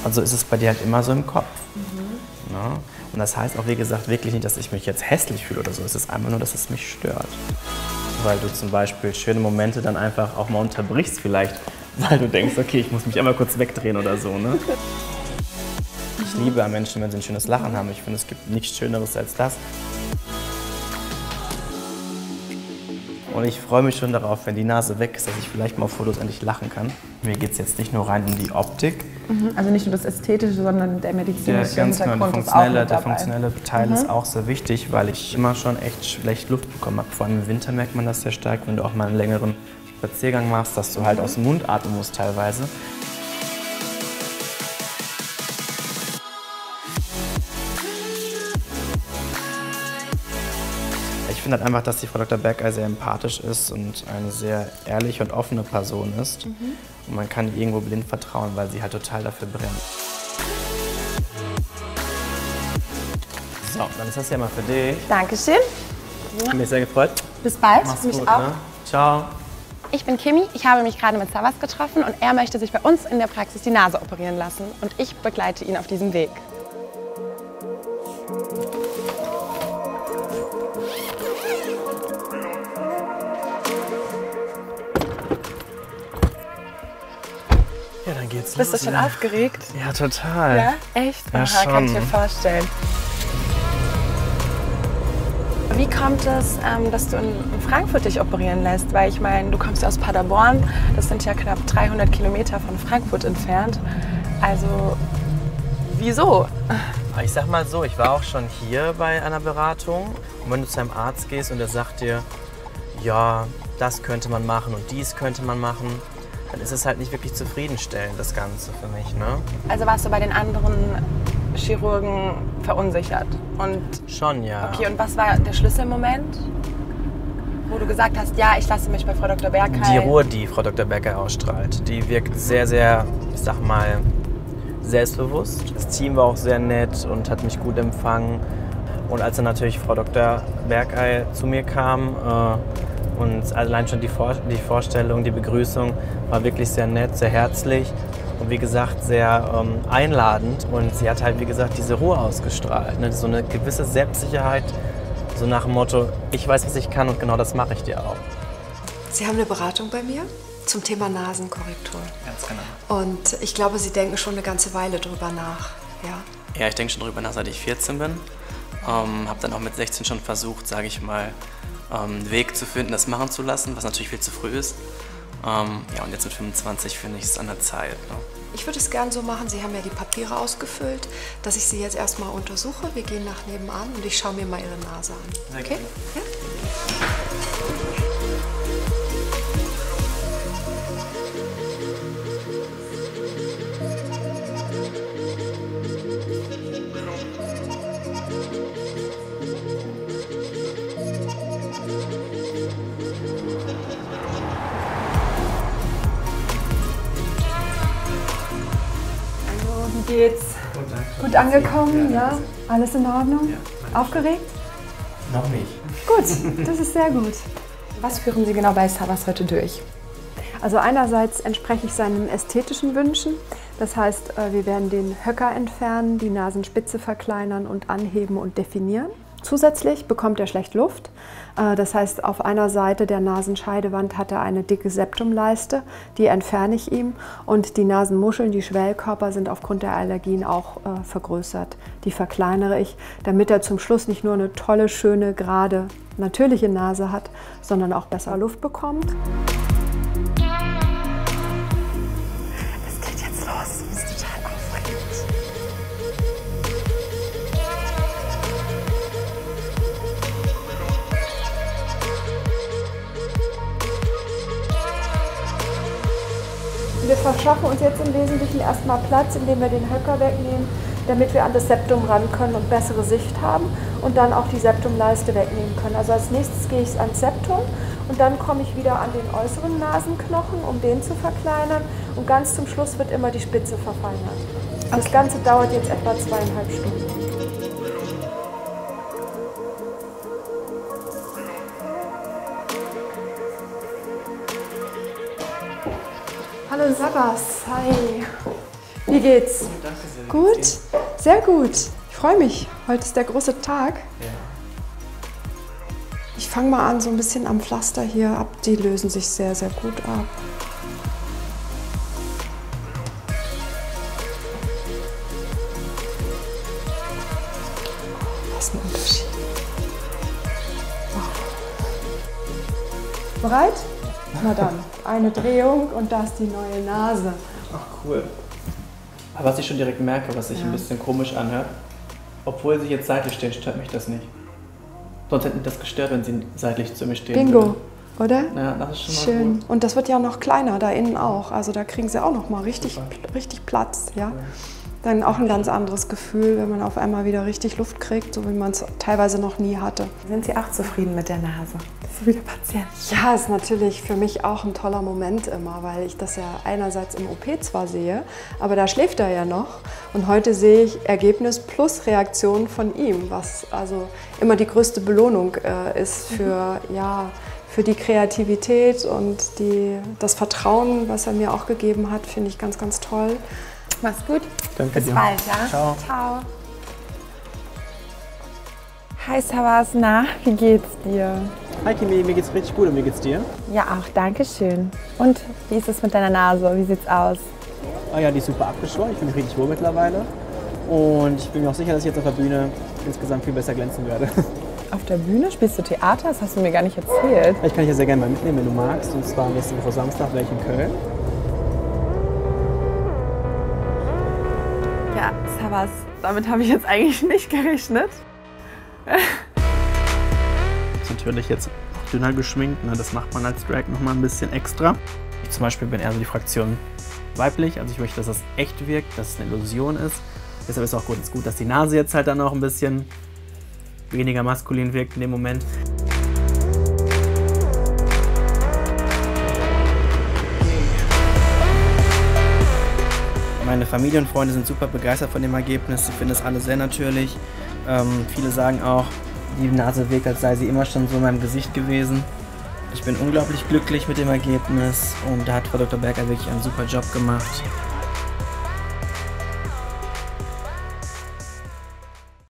Also ist es bei dir halt immer so im Kopf. Ne? Und das heißt auch, wie gesagt, wirklich nicht, dass ich mich jetzt hässlich fühle oder so. Es ist einfach nur, dass es mich stört. Weil du zum Beispiel schöne Momente dann einfach auch mal unterbrichst vielleicht, weil du denkst, okay, ich muss mich einmal kurz wegdrehen oder so. Ne? Ich liebe an Menschen, wenn sie ein schönes Lachen haben. Ich finde, es gibt nichts Schöneres als das. Und ich freue mich schon darauf, wenn die Nase weg ist, dass ich vielleicht mal auf Fotos endlich lachen kann. Mir geht es jetzt nicht nur rein um die Optik. Also nicht nur das Ästhetische, sondern der medizinische Hintergrund ist auch mit dabei. Der funktionelle Teil ist auch sehr wichtig, weil ich immer schon echt schlecht Luft bekommen habe. Vor allem im Winter merkt man das sehr stark, wenn du auch mal einen längeren Spaziergang machst, dass du halt aus dem Mund atmen musst teilweise. Ich finde halt einfach, dass die Frau Dr. Bergey sehr empathisch ist und eine sehr ehrliche und offene Person ist. Und man kann ihr irgendwo blind vertrauen, weil sie halt total dafür brennt. So, dann ist das ja mal für dich. Dankeschön. Hat mich sehr gefreut. Bis bald. Mach's Mich gut, auch. ne? Ciao. Ich bin Kimi, ich habe mich gerade mit Savas getroffen und er möchte sich bei uns in der Praxis die Nase operieren lassen. Und ich begleite ihn auf diesem Weg. Ja, dann geht's Bist los. du schon aufgeregt? Ja, total. Ja? Echt? Ja, Aha, schon. kann ich mir vorstellen. Wie kommt es, dass du in Frankfurt dich operieren lässt? Weil ich meine, du kommst ja aus Paderborn, das sind ja knapp 300 Kilometer von Frankfurt entfernt. Also, wieso? Ich sag mal so, ich war auch schon hier bei einer Beratung. Und wenn du zu einem Arzt gehst und der sagt dir, ja, das könnte man machen und dies könnte man machen, dann ist es halt nicht wirklich zufriedenstellend, das Ganze für mich, ne? Also warst du bei den anderen Chirurgen verunsichert? Und Schon, ja. okay, und was war der Schlüsselmoment, wo du gesagt hast, ja, ich lasse mich bei Frau Dr. Bergey? Die Ruhe, die Frau Dr. Bergey ausstrahlt, die wirkt sehr, sehr, ich sag mal, selbstbewusst. Das Team war auch sehr nett und hat mich gut empfangen. Und als dann natürlich Frau Dr. Bergey zu mir kam und allein schon die Vorstellung, die Begrüßung war wirklich sehr nett, sehr herzlich und wie gesagt sehr einladend. Und sie hat halt wie gesagt diese Ruhe ausgestrahlt, ne? So eine gewisse Selbstsicherheit, so nach dem Motto, ich weiß, was ich kann und genau das mache ich dir auch. Sie haben eine Beratung bei mir zum Thema Nasenkorrektur. Ganz genau. Und ich glaube, Sie denken schon eine ganze Weile drüber nach. Ja? Ja, ich denke schon drüber nach, seit ich 14 bin. Habe dann auch mit 16 schon versucht, sage ich mal, einen Weg zu finden, das machen zu lassen, was natürlich viel zu früh ist. Ja, und jetzt mit 25 finde ich es an der Zeit. Ne? Ich würde es gern so machen, Sie haben ja die Papiere ausgefüllt, dass ich Sie jetzt erstmal untersuche. Wir gehen nach nebenan und ich schaue mir mal Ihre Nase an. Sehr Okay? gerne. Ja? Wie geht's? Gut angekommen, ja? Alles in Ordnung? Aufgeregt? Noch nicht. Gut, das ist sehr gut. Was führen Sie genau bei Savas heute durch? Also einerseits entspreche ich seinen ästhetischen Wünschen. Das heißt, wir werden den Höcker entfernen, die Nasenspitze verkleinern und anheben und definieren. Zusätzlich bekommt er schlecht Luft. Das heißt, auf einer Seite der Nasenscheidewand hat er eine dicke Septumleiste, die entferne ich ihm. Und die Nasenmuscheln, die Schwellkörper, sind aufgrund der Allergien auch vergrößert. Die verkleinere ich, damit er zum Schluss nicht nur eine tolle, schöne, gerade, natürliche Nase hat, sondern auch besser Luft bekommt. Es geht jetzt los. Das ist total aufregend. Wir verschaffen uns jetzt im Wesentlichen erstmal Platz, indem wir den Höcker wegnehmen, damit wir an das Septum ran können und bessere Sicht haben und dann auch die Septumleiste wegnehmen können. Also als nächstes gehe ich ans Septum und dann komme ich wieder an den äußeren Nasenknochen, um den zu verkleinern, und ganz zum Schluss wird immer die Spitze verfeinert. Das Ganze dauert jetzt etwa 2,5 Stunden. Hallo Savas, hi. Wie geht's? Danke sehr. Gut? Sehr gut. Ich freue mich. Heute ist der große Tag. Ja. Ich fange mal an, so ein bisschen am Pflaster hier ab. Die lösen sich sehr, sehr gut ab. Was ein Unterschied. Wow. Bereit? Na dann, eine Drehung und da ist die neue Nase. Ach, cool. Aber was ich schon direkt merke, was sich ein bisschen komisch anhört, obwohl sie jetzt seitlich stehen, stört mich das nicht. Sonst hätte mich das gestört, wenn sie seitlich zu mir stehen Bingo, würde. oder? Ja, das ist schon mal Schön. gut. Und das wird ja noch kleiner, da innen auch. Also da kriegen sie auch noch mal richtig Platz. Ja? Dann auch ein ganz anderes Gefühl, wenn man auf einmal wieder richtig Luft kriegt, so wie man es teilweise noch nie hatte. Sind Sie auch zufrieden mit der Nase? So wie der Patient. Ja, ist natürlich für mich auch ein toller Moment immer, weil ich das ja einerseits im OP zwar sehe, aber da schläft er ja noch. Und heute sehe ich Ergebnis plus Reaktion von ihm, was also immer die größte Belohnung ist für, ja, für die Kreativität und das Vertrauen, was er mir auch gegeben hat, finde ich ganz, ganz toll. Mach's gut. Danke Bis dir. bald, ja? Ciao. Ciao. Hi Savas, na, wie geht's dir? Hi Kimi, mir geht's richtig gut und wie geht's dir? Ja, auch, danke schön. Und wie ist es mit deiner Nase? Wie sieht's aus? Ah ja, die ist super abgeschwollen, ich fühle mich richtig wohl mittlerweile. Und ich bin mir auch sicher, dass ich jetzt auf der Bühne insgesamt viel besser glänzen werde. Auf der Bühne spielst du Theater? Das hast du mir gar nicht erzählt. Ich kann dich ja sehr gerne mal mitnehmen, wenn du magst. Und zwar nächste Woche Samstag wäre ich in Köln. Ja, Savas, damit habe ich jetzt eigentlich nicht gerechnet. Ist natürlich jetzt auch dünner geschminkt, ne? Das macht man als Drag nochmal ein bisschen extra. Ich zum Beispiel bin eher so die Fraktion weiblich, also ich möchte, dass das echt wirkt, dass es eine Illusion ist. Deshalb ist auch gut, dass die Nase jetzt halt dann auch ein bisschen weniger maskulin wirkt in dem Moment. Meine Familie und Freunde sind super begeistert von dem Ergebnis. Sie finden es alle sehr natürlich. Viele sagen auch, die Nase wirkt, als sei sie immer schon so in meinem Gesicht gewesen. Ich bin unglaublich glücklich mit dem Ergebnis und da hat Frau Dr. Berger wirklich einen super Job gemacht.